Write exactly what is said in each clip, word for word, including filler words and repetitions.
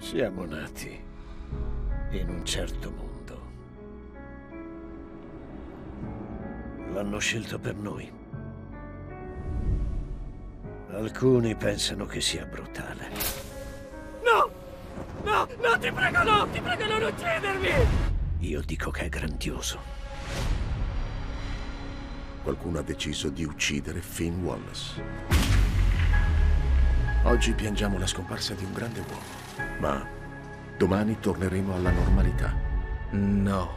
Siamo nati in un certo mondo. L'hanno scelto per noi. Alcuni pensano che sia brutale. No! No! No, ti prego, no! Ti prego, non uccidermi! Io dico che è grandioso. Qualcuno ha deciso di uccidere Finn Wallace. Oggi piangiamo la scomparsa di un grande uomo, ma domani torneremo alla normalità. No.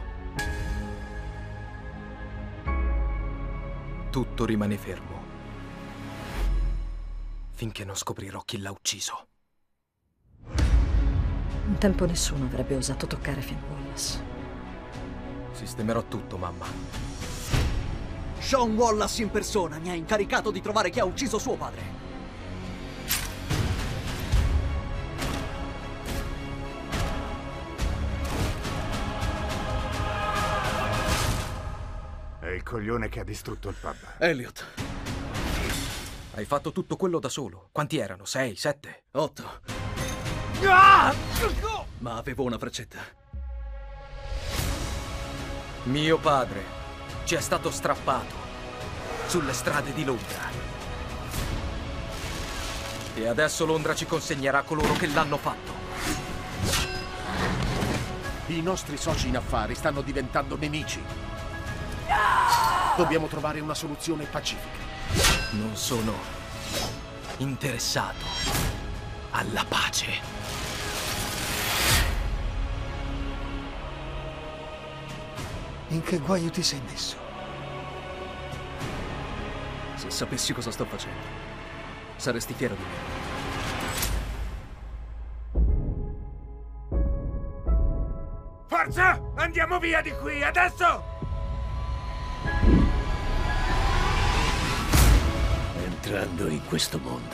Tutto rimane fermo finché non scoprirò chi l'ha ucciso. Un tempo nessuno avrebbe osato toccare Finn Wallace. Sistemerò tutto, mamma. Sean Wallace in persona mi ha incaricato di trovare chi ha ucciso suo padre. È il coglione che ha distrutto il pub. Elliot. Hai fatto tutto quello da solo. Quanti erano? Sei? Sette? Otto. Ma avevo una freccetta. Mio padre ci è stato strappato sulle strade di Londra. E adesso Londra ci consegnerà coloro che l'hanno fatto. I nostri soci in affari stanno diventando nemici. Dobbiamo trovare una soluzione pacifica. Non sono interessato alla pace. In che guaio ti sei messo? Se sapessi cosa sto facendo, saresti fiero di me. Forza! Andiamo via di qui, adesso! Entrando in questo mondo,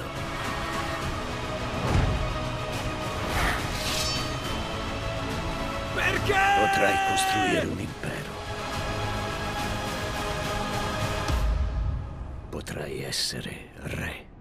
Perché? potrai costruire un impero. Potrai essere re.